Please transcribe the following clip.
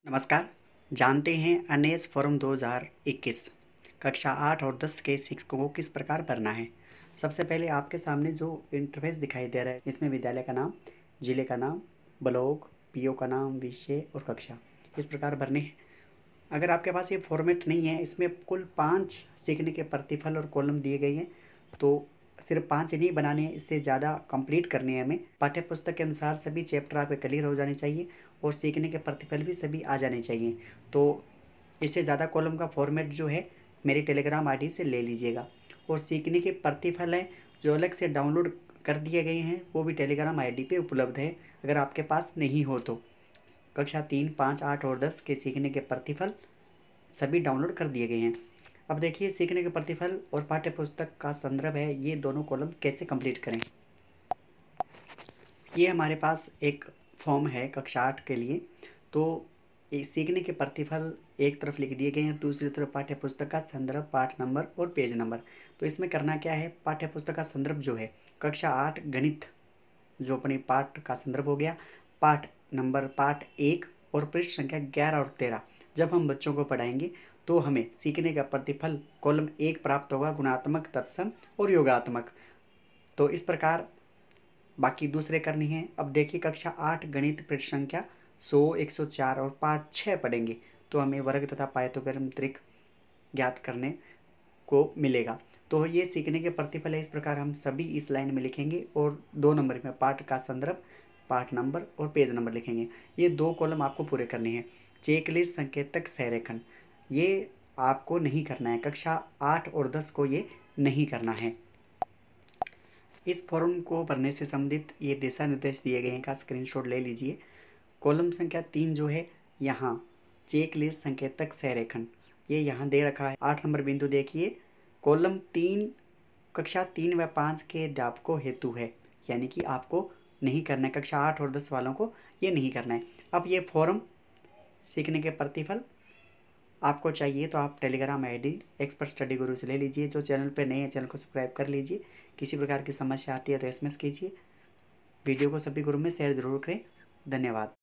नमस्कार। जानते हैं एनएएस फॉर्म 2021 कक्षा 8 और 10 के शिक्षकों को किस प्रकार भरना है। सबसे पहले आपके सामने जो इंटरफेस दिखाई दे रहा है, इसमें विद्यालय का नाम, जिले का नाम, ब्लॉक, पीओ का नाम, विषय और कक्षा इस प्रकार भरने हैं। अगर आपके पास ये फॉर्मेट नहीं है, इसमें कुल 5 सीखने के प्रतिफल और कॉलम दिए गए हैं, तो सिर्फ 5 ही नहीं बनाने हैं, इससे ज़्यादा कंप्लीट करने हैं हमें। पाठ्य पुस्तक के अनुसार सभी चैप्टर आपके क्लियर हो जाने चाहिए और सीखने के प्रतिफल भी सभी आ जाने चाहिए। तो इससे ज़्यादा कॉलम का फॉर्मेट जो है मेरी टेलीग्राम आईडी से ले लीजिएगा। और सीखने के प्रतिफल हैं जो अलग से डाउनलोड कर दिए गए हैं, वो भी टेलीग्राम आईडी पे उपलब्ध है अगर आपके पास नहीं हो तो। कक्षा 3, 5, 8 और 10 के सीखने के प्रतिफल सभी डाउनलोड कर दिए गए हैं। अब देखिए, सीखने के प्रतिफल और पाठ्य पुस्तक का संदर्भ है, ये दोनों कॉलम कैसे कंप्लीट करें। ये हमारे पास एक फॉर्म है कक्षा 8 के लिए। तो सीखने के प्रतिफल एक तरफ लिख दिए गए हैं, दूसरी तरफ पाठ्य पुस्तक का संदर्भ, पाठ नंबर और पेज नंबर। तो इसमें करना क्या है, पाठ्य पुस्तक का संदर्भ जो है कक्षा 8 गणित, जो अपनी पाठ का संदर्भ हो गया, पाठ नंबर पाठ 1 और पृष्ठ संख्या 11 और 13 जब हम बच्चों को पढ़ाएंगे तो हमें सीखने का प्रतिफल कॉलम 1 प्राप्त होगा, गुणात्मक, तत्सम और योगात्मक। तो इस प्रकार बाकी दूसरे करनी है। अब देखिए, कक्षा 8 गणित पृष्ठ संख्या 100, 104 और पाठ 6 पढ़ेंगे तो हमें वर्ग तथा पाइथागोरस त्रिक ज्ञात करने को मिलेगा। तो ये सीखने के प्रतिफल है, इस प्रकार हम सभी इस लाइन में लिखेंगे और 2 नंबर में पाठ का संदर्भ, पाठ नंबर और पेज नंबर लिखेंगे। ये 2 कॉलम आपको पूरे करने हैं। चेकलिस्ट, संकेतक, संरेखन ये आपको नहीं करना है, कक्षा 8 और 10 को ये नहीं करना है। इस फॉर्म को भरने से संबंधित ये दिशा निर्देश दिए गए हैं का स्क्रीनशॉट ले लीजिए। कॉलम संख्या 3 जो है यहाँ चेकलिस्ट, संकेतक, संरेखन, ये यहाँ दे रखा है। 8 नंबर बिंदु देखिए, कॉलम 3 कक्षा 3 व 5 के अध्यापकों हेतु है, यानी कि आपको नहीं करना है, कक्षा 8 और 10 वालों को ये नहीं करना है। अब ये फॉर्म सीखने के प्रतिफल आपको चाहिए तो आप टेलीग्राम आईडी एक्सपर्ट स्टडी गुरु से ले लीजिए। जो चैनल पर नए हैं, चैनल को सब्सक्राइब कर लीजिए। किसी प्रकार की समस्या आती है तो एसएमएस कीजिए। वीडियो को सभी ग्रुप में शेयर जरूर करें। धन्यवाद।